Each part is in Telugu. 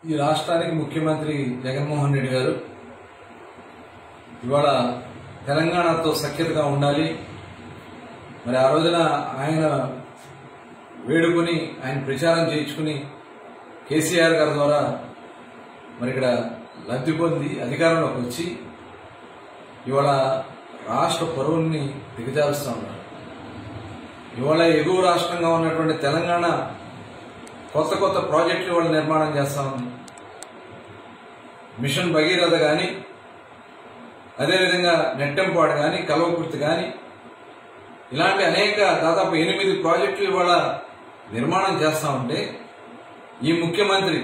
ఈ రాష్ట్రానికి ముఖ్యమంత్రి జగన్మోహన్ రెడ్డి గారు ఇవాళ తెలంగాణతో సఖ్యతగా ఉండాలి. మరి ఆ రోజున ఆయన వేడుకొని ఆయన ప్రచారం చేయించుకుని కేసీఆర్ గారి ద్వారా మరి ఇక్కడ లబ్ధి పొంది అధికారంలోకి వచ్చి ఇవాళ రాష్ట్ర పరువుల్ని దిగజారుస్తూ ఉన్నారు. ఇవాళ ఎగువ రాష్ట్రంగా ఉన్నటువంటి తెలంగాణ కొత్త కొత్త ప్రాజెక్టులు ఇవాళ నిర్మాణం చేస్తా ఉంది. మిషన్ భగీరథ కానీ, అదేవిధంగా నెట్టెంపాడు కానీ, కల్వకుర్తి కానీ, ఇలాంటి అనేక దాదాపు 8 ప్రాజెక్టులు ఇవాళ నిర్మాణం చేస్తా ఉంటే ఈ ముఖ్యమంత్రి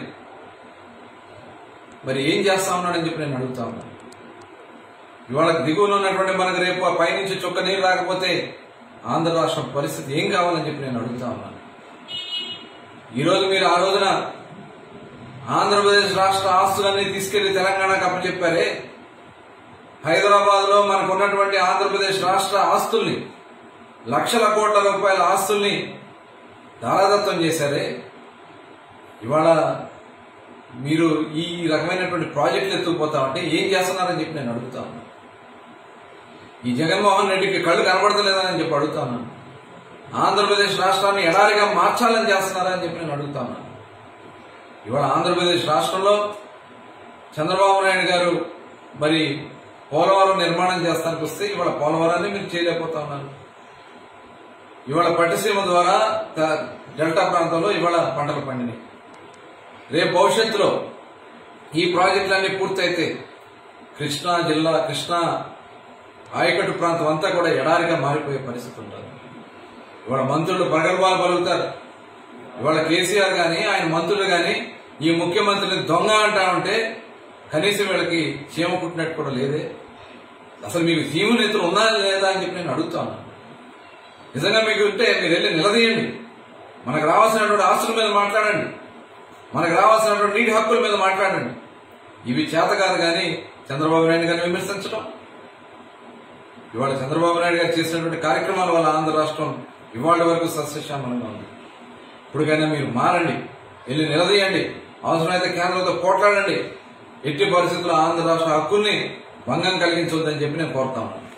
మరి ఏం చేస్తా ఉన్నాడని చెప్పి నేను అడుగుతా ఉన్నాను. ఇవాళ దిగువన ఉన్నటువంటి మనకు రేపు ఆ పైనుంచి చుక్క నీరు రాకపోతే ఆంధ్ర రాష్ట్రం పరిస్థితి ఏం కావాలని చెప్పి నేను అడుగుతా ఉన్నాను. ఈరోజు మీరు ఆ రోజున ఆంధ్రప్రదేశ్ రాష్ట్ర ఆస్తులన్నీ తీసుకెళ్లి తెలంగాణకు అప్పచెప్పారే, హైదరాబాద్ లో మనకు ఉన్నటువంటి ఆంధ్రప్రదేశ్ రాష్ట్ర ఆస్తుల్ని, లక్షల కోట్ల రూపాయల ఆస్తుల్ని దారాదత్తం చేశారే. ఇవాళ మీరు ఈ రకమైనటువంటి ప్రాజెక్టులు ఎత్తుకుపోతా ఉంటే ఏం చేస్తున్నారని చెప్పి నేను అడుగుతా ఉన్నాను. ఈ జగన్మోహన్ రెడ్డికి కళ్ళు కనబడతలేదని చెప్పి అడుగుతా ఉన్నాను. ఆంధ్రప్రదేశ్ రాష్ట్రాన్ని ఎడారిగా మార్చాలని చేస్తున్నారని చెప్పి నేను అడుగుతా ఉన్నాను. ఇవాళ ఆంధ్రప్రదేశ్ రాష్ట్రంలో చంద్రబాబు నాయుడు గారు మరి పోలవరం నిర్మాణం చేస్తానికి వస్తే ఇవాళ పోలవరాన్ని మీరు చేయలేకపోతా ఉన్నారు. ఇవాళ పట్టిసీమ ద్వారా డెల్టా ప్రాంతంలో ఇవాళ పంటలు పండినాయి. రేపు భవిష్యత్తులో ఈ ప్రాజెక్టులన్నీ పూర్తయితే కృష్ణా జిల్లా, కృష్ణా ఆయకట్టు ప్రాంతం అంతా కూడా ఎడారిగా మారిపోయే పరిస్థితి ఉంటుంది. ఇవాళ మంత్రులు ప్రగల్భాలు పలుకుతారు. ఇవాళ కేసీఆర్ గాని, ఆయన మంత్రులు గాని ఈ ముఖ్యమంత్రిని దొంగ అంటా ఉంటే కనీసం వీళ్ళకి చీమ కుట్టినట్టు కూడా లేదే. అసలు మీకు చీమ నేతలు ఉన్నా లేదా అని చెప్పి నేను అడుగుతాను. నిజంగా మీకు ఉంటే మీరు వెళ్ళి నిలదీయండి. మనకు రావాల్సినటువంటి ఆస్తుల మీద మాట్లాడండి, మనకు రావాల్సినటువంటి నీటి హక్కుల మీద మాట్లాడండి. ఇవి చేత కాదు కానీ చంద్రబాబు నాయుడు గారిని విమర్శించడం, ఇవాళ చంద్రబాబు నాయుడు గారు చేసినటువంటి కార్యక్రమాల వల్ల ఆంధ్ర రాష్ట్రం ఇవాళ వరకు సస్యశ్యామలంగా ఉంది. ఇప్పటికైనా మీరు మారండి, వెళ్ళి నిలదీయండి, అవసరమైతే కేంద్రంతో పోట్లాడండి. ఎట్టి పరిస్థితుల్లో ఆంధ్ర రాష్ట్ర హక్కుల్ని భంగం కలిగించొద్దని చెప్పి నేను కోరుతా ఉన్నాను.